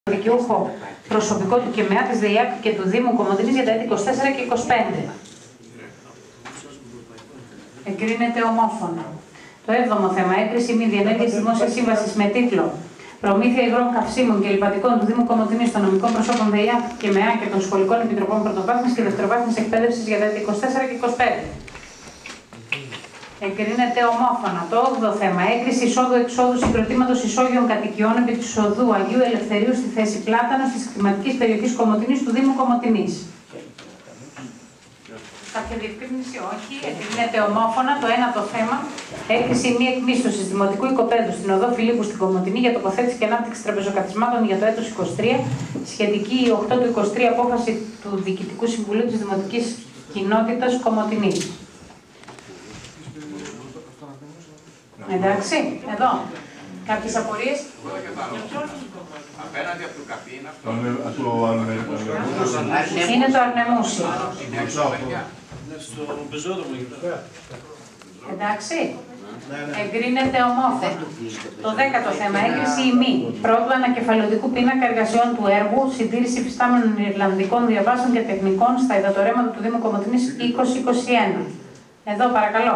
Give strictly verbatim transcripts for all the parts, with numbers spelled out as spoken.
δικαιούχο προσωπικό του ΚΕΜΕΑ, της ΔΕΙΑΚ και του Δήμου Κομοτηνής για τα έτη είκοσι τέσσερα και είκοσι πέντε. Εγκρίνεται ομόφωνα. Το έβδομο θέμα, έγκριση μη διενέργειας δημόσιας σύμβασης με τίτλο Προμήθεια υγρών καυσίμων και λιπαντικών του Δήμου Κομοτηνής των νομικών προσώπων ΔΕΙΑΚ, ΚΕΜΕΑ και των σχολικών επιτροπών πρωτοβάθμιας και δευτεροβάθμιας εκπαίδευσης για τα έτη είκοσι τέσσερα και είκοσι πέντε. Εγκρίνεται ομόφωνα. Το όγδοο θέμα, έγκριση εισόδου-εξόδου συγκροτήματος ισόγειων κατοικιών επί του οδού Αγίου Ελευθερίου στη θέση Πλάτανος της κτηματικής περιοχής Κομοτηνής του Δήμου Κομοτηνής. Κάποια διευκρίνηση, όχι. Εγκρίνεται ομόφωνα. Το ένατο θέμα, έγκριση μη εκμίσθωσης δημοτικού οικοπαίδου στην οδό Φιλίππου στην Κομοτηνή για τοποθέτηση και ανάπτυξη τραπεζοκαθισμάτων για το έτος είκοσι τρία, σχετική οκτώ του είκοσι τρία απόφαση του Διοικητικού Συμβουλίου της Δημοτικής Κοινότητας Κομοτηνής. Εντάξει, εδώ. Κάποιες απορίες? Απέναντι από το καφί είναι αυτό. Είναι το Αρνεμούσι. Στο πεζόδρομο. Εντάξει. Εγκρίνεται ομόφωνα. Το δέκατο θέμα, έγκριση ή μη πρώτου ανακεφαλαιωτικού πίνακα εργασιών του έργου, συντήρηση υφιστάμενων Ιρλανδικών διαβάσεων και τεχνικών στα υδατορρέματα του Δήμου Κομοτηνής είκοσι είκοσι ένα. Εδώ παρακαλώ.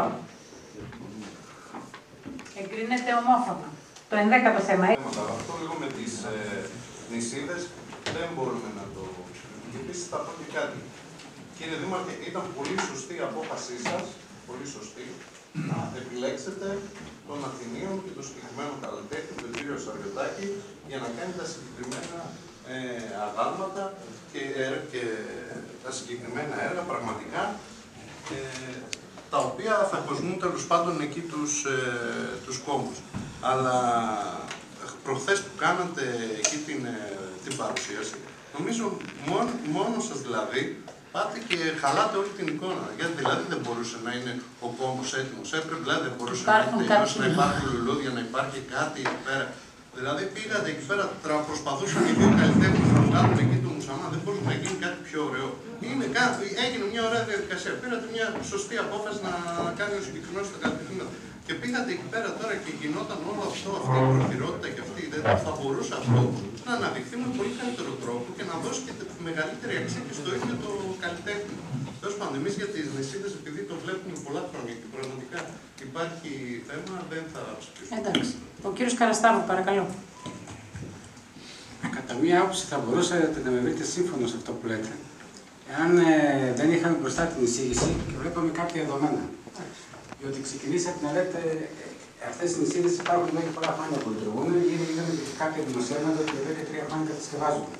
Εγκρίνεται ομόφωνα. Το ενδέκατο θέμα. Αυτό λίγο με τις ε, νησίδες δεν μπορούμε να το... Και επίσης θα πω και κάτι. Κύριε Δήμαρχε, ήταν πολύ σωστή η απόφασή σας, πολύ σωστή, να επιλέξετε τον Αθηνίων και τον συγκεκριμένο καλλιτέχνη, τον κύριο Σαριωτάκη, για να κάνει τα συγκεκριμένα ε, αγάλματα και, ε, και τα συγκεκριμένα έργα πραγματικά, ε, τα οποία θα κοσμούν τέλος πάντων εκεί τους, ε, τους κόμβους. Αλλά προχθές που κάνατε εκεί την, ε, την παρουσίαση, νομίζω μόνο, μόνο σας δηλαδή πάτε και χαλάτε όλη την εικόνα. Γιατί δηλαδή δεν μπορούσε να είναι ο κόμβος έτοιμος, έπρεπε δηλαδή δεν μπορούσε υπάρχουν να, τελειώσει, να υπάρχουν λουλούδια, να υπάρχει κάτι εκεί πέρα. Δηλαδή πήγατε εκεί πέρα, προσπαθούσαν οι δύο καλλιτέχνες να βγάλουν εκεί το μουσαμά, δεν μπορούσε να γίνει κάτι πιο ωραίο. Είναι κάτι, έγινε μια ωραία διαδικασία. Πήρατε μια σωστή απόφαση να κάνει ο συγκεκριμένος τα καλλιτέχνη. Και πήγατε εκεί πέρα τώρα και γινόταν όλο αυτό, αυτή η προχειρότητα και αυτή η ιδέα. Θα μπορούσε αυτό να αναδειχθεί με πολύ καλύτερο τρόπο και να δώσει και μεγαλύτερη αξία και στο ίδιο το καλλιτέχνη. Τέλος πάντων, εμείς για τις νησίδες, επειδή το βλέπουμε πολλά χρόνια και πραγματικά υπάρχει θέμα, δεν θα ψηφίσουμε. Εντάξει. Ο κύριος Καραστάβου, παρακαλώ. Κατά μία άποψη θα μπορούσατε να με βρείτε σύμφωνο σε αυτό που λέτε. Εάν ε, δεν είχαμε μπροστά την εισήγηση και βλέπαμε κάποια δεδομένα. Διότι ξεκινήσατε να λέτε αυτές οι νησίδες υπάρχουν εδώ και πολλά χρόνια που λειτουργούν, ήδη είδαμε και κάποια δημοσιεύματα ότι εδώ και τρία χρόνια κατασκευάζονται.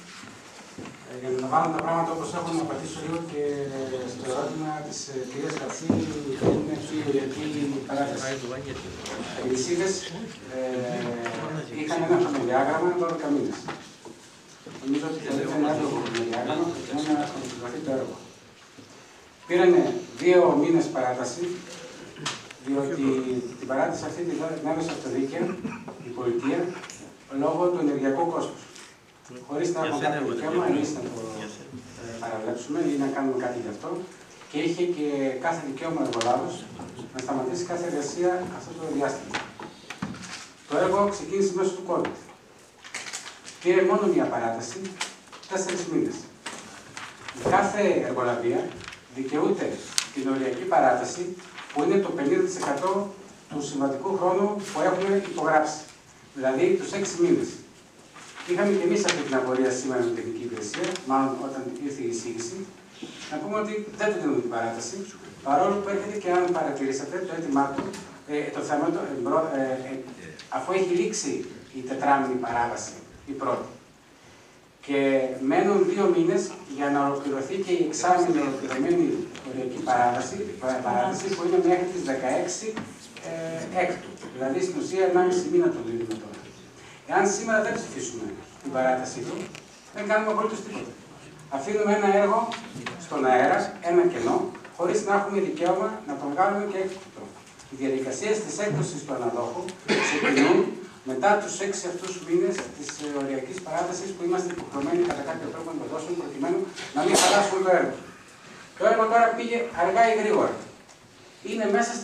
Ε, για να βάλω τα πράγματα όπως έχουν, να πατήσω λίγο και στο ερώτημα της ε, κυρίας Κατσή, είναι αυτή η οριακή παράθεση. Οι νησίδες ε, είχαν ένα χρονοδιάγραμμα δώδεκα μήνες. Νομίζω ότι θα δείτε ένα άλλο χρονοδιάγραμμα προκειμένου να ολοκληρωθεί το έργο. Πήρανε δύο μήνες παράταση, διότι την παράταση αυτή την έδωσε αυτοδίκαια η πολιτεία λόγω του ενεργειακού κόστους. Χωρίς να έχουμε κάποιο δικαίωμα, εμείς να το ε, παραβλέψουμε ή να κάνουμε κάτι γι' αυτό, και είχε και κάθε δικαίωμα εργολάβος να σταματήσει κάθε εργασία αυτό το διάστημα. Το έργο ξεκίνησε μέσω του COVID. Πήρε μόνο μία παράταση, τέσσερις μήνες. Κάθε εργολαβία δικαιούται την οριακή παράταση που είναι το πενήντα τοις εκατό του συμβατικού χρόνου που έχουμε υπογράψει, δηλαδή τους έξι μήνες. Είχαμε και εμείς αυτή την απορία σήμερα με την τεχνική υπηρεσία, μάλλον όταν ήρθε η εισήγηση, να πούμε ότι δεν του δίνουμε την παράταση, παρόλο που έρχεται και αν παρατηρήσατε το αίτημά του, ε, το θέμα του, ε, ε, ε, αφού έχει λήξει η τετράμηνη παράβαση, η πρώτη. Και μένουν δύο μήνες για να ολοκληρωθεί και η εξάμηνη ολοκληρωμένη οριακή παράταση, παράταση που είναι μέχρι τις δεκαέξι ε, έκτου. Δηλαδή στην ουσία ενάμιση μήνα το δίνουμε τώρα. Εάν σήμερα δεν ψηφίσουμε την παράτασή του, δεν κάνουμε απολύτως τίποτα. Αφήνουμε ένα έργο στον αέρα, ένα κενό, χωρίς να έχουμε δικαίωμα να τον βγάλουμε και έκπτωτο. Οι διαδικασίες της έκδοσης του αναδόχου ξεκινούν μετά τους έξι αυτούς μήνες της οριακής παράτασης που είμαστε υποχρεωμένοι κατά κάποιο τρόπο να το δώσουμε προκειμένου να μην χαλάσουμε το έργο. Το έργο τώρα πήγε αργά ή γρήγορα. Είναι μέσα